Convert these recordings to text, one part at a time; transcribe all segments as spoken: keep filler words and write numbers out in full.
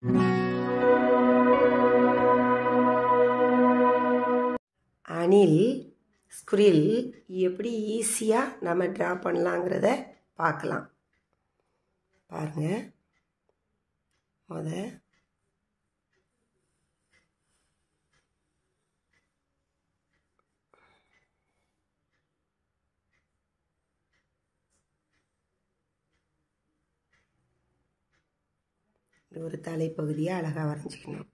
அணில் squirrel எப்படி ஈஸியாக நம்ம ட்ரா பண்ணலாங்கிறத பார்க்கலாம். பாருங்கள், முத இது ஒரு தலைப்பகுதியை அழகாக வரைஞ்சிக்கணும்.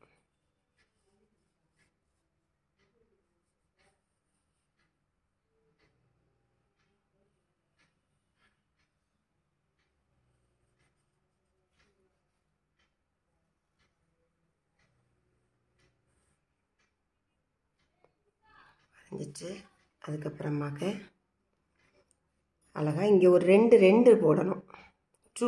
வரைஞ்சிட்டு அதுக்கப்புறமாக்க அழகாக இங்கே ஒரு ரெண்டு ரெண்டு போடணும். டூ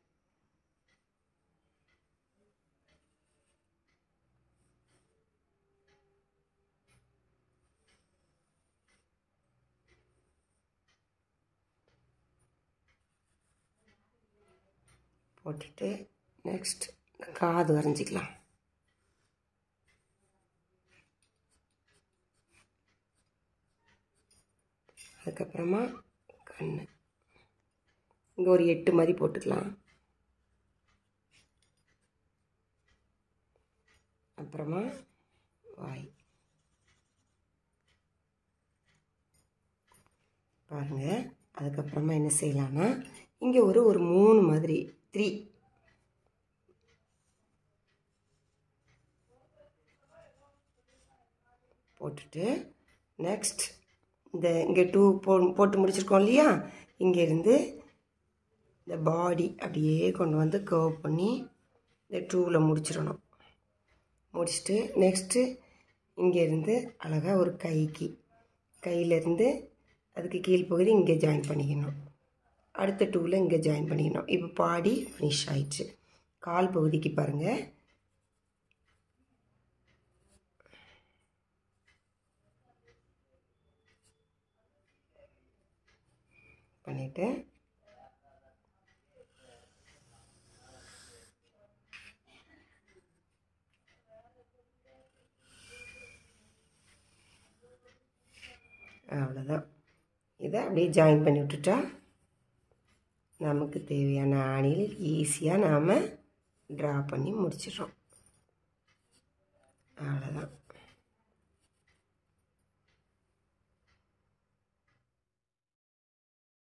போட்டுட்டு நெக்ஸ்ட் காது வரைஞ்சிக்கலாம். அதுக்கப்புறமா கண் இங்கே ஒரு எட்டு மாதிரி போட்டுக்கலாம். அப்புறமா வாய் பாருங்கள். அதுக்கப்புறமா என்ன செய்யலான்னா இங்கே ஒரு ஒரு மூணு மாதிரி த்ரீ போட்டுட்டு நெக்ஸ்ட் இந்த இங்கே டூ போ போட்டு முடிச்சிருக்கோம் இல்லையா, இங்கேருந்து இந்த பாடி அப்படியே கொண்டு வந்து கர்வ் பண்ணி இந்த டூவில் முடிச்சிடணும். முடிச்சுட்டு நெக்ஸ்ட்டு இங்கேருந்து அழகாக ஒரு கைக்கு கையிலேருந்து அதுக்கு கீழ்ப்பகுதி இங்கே ஜாயின் பண்ணிக்கணும். அடுத்த டூவில் இங்கே ஜாயின் பண்ணிக்கணும். இப்போ பாடி ஃபினிஷ் ஆயிடுச்சு. கால் பகுதிக்கு பாருங்கள், பண்ணிவிட்டு அவ்வளோதான். இதை அப்படியே ஜாயின் பண்ணி விட்டுட்டா நமக்கு தேவையான அணில் ஈஸியாக நாம் ட்ரா பண்ணி முடிச்சிடுறோம். அவ்வளோதான்.